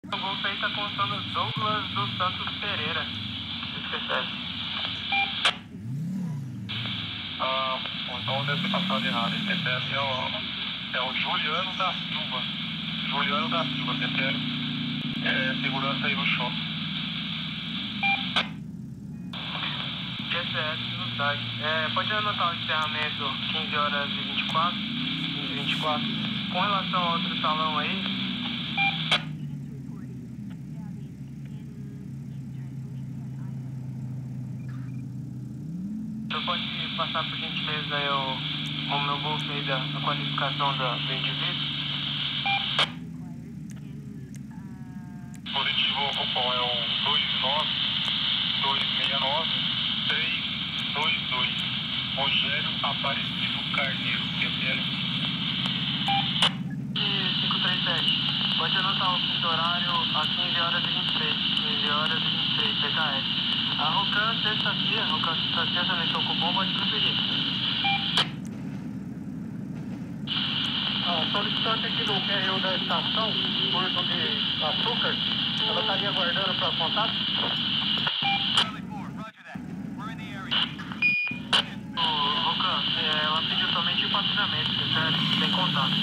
O golpe aí tá contando Douglas dos Santos Pereira. Esquece. Então deve ter passado errado. Esse CPF é o Juliano da Silva. Juliano da Silva, CPF. Segurança aí no shopping. GPS no tag. Pode anotar o encerramento 15 horas e 24. 15 e 24. Com relação ao outro salão aí. Você pode passar por gentileza aí o meu golpe aí da qualificação do indivíduo? Positivo, cupom é o 29269-322. Rogério Aparecido Carneiro, CPF. 537. Pode anotar o quinto horário às 15 horas e 23. 15 horas e 23, PKS. A Rocan sexta-feira, nesse cupom, pode preferir. A solicitante aqui do QRU da estação, curso de açúcar, ela estaria aguardando para contato? Rocan, ela pediu somente o patrulhamento, certo? Sem contato.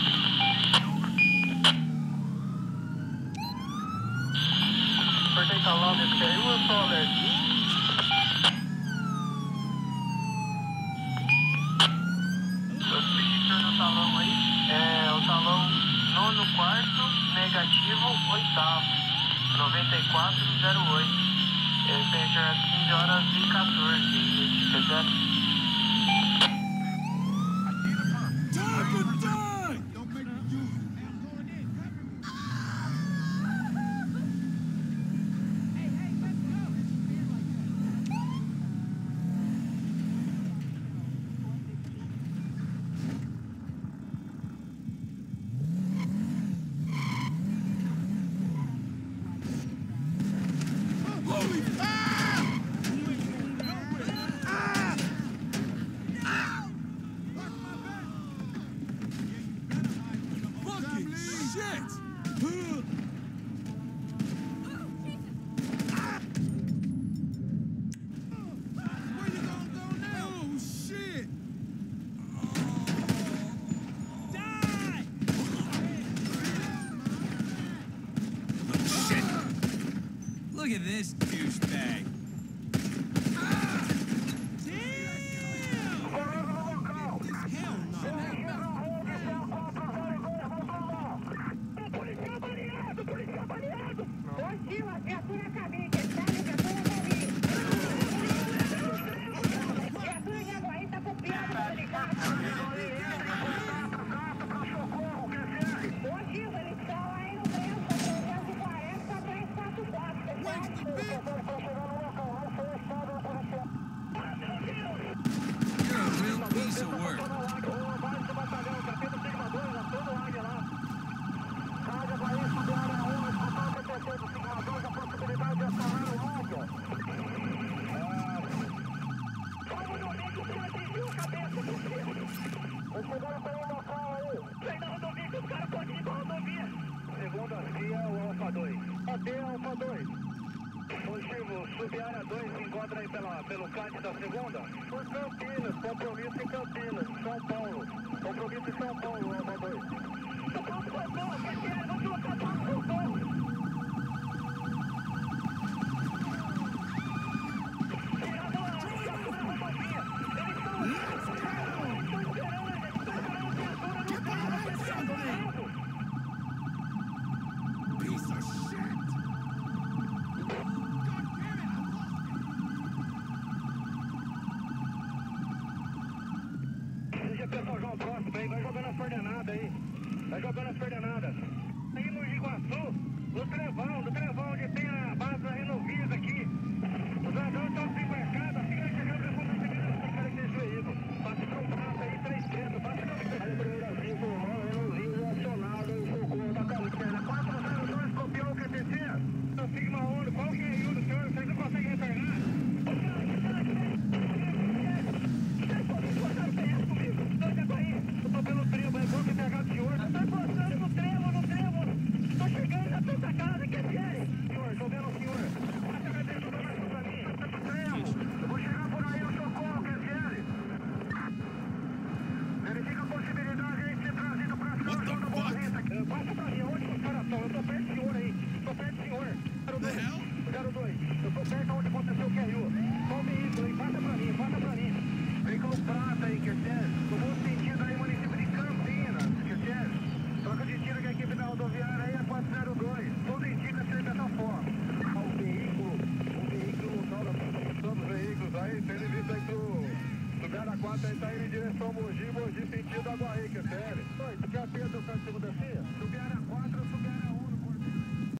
Pertence ao nome desse QRU ou só alerte? No salão aí, o salão nono quarto, negativo, oitavo, 9408. Tem às 15 horas e 14, certo? Look at this douchebag. You're a real piece of work. Segunda via, o Alfa 2. AD Alfa 2. Positivo, sub-área 2 se encontra aí pelo CAD da segunda? Por Campinas, compromisso em Campinas, São Paulo. Compromisso em São Paulo, Alfa 2. Vamos colocar todo o socorro. Pessoal, João próximo aí, vai jogando as coordenadas aí. Vai jogando as coordenadas. Aí no Iguaçu, no Trevão, onde tem a base da Renovisa aqui. Os ladrões estão desembarcados, assim que chegando para a seguida dos caras desse veículo. Passa com o braço aí, 300, passa com o braço. Primeira via, irmão, Renovisa acionado em socorro da Calixena. 402, copiou o QTC. O Sigma Uno, qual que é o do senhor? Vocês não conseguem retornar? Eu tô pelo trevo, é bom que pegar de olho. Eu tô postando o trevo no não, eu tô perto do senhor aí. Tô perto do senhor. 02. Eu tô perto onde aconteceu o QRU. Qual veículo aí? Passa pra mim. Veículo prata aí, Quercério. Tomou sentido aí, município de Campinas, Quercério. Troca de tiro que a equipe da rodoviária aí é 402. Tudo indica ser dessa forma. O veículo todos os veículos aí, tendo visto aí do Garaquata aí, tá indo em direção ao Mogi sentido Aguaí, Quercério. Oi, tu quer a pia do carro de segunda-feira? Do Garaquata ou do Garaquata?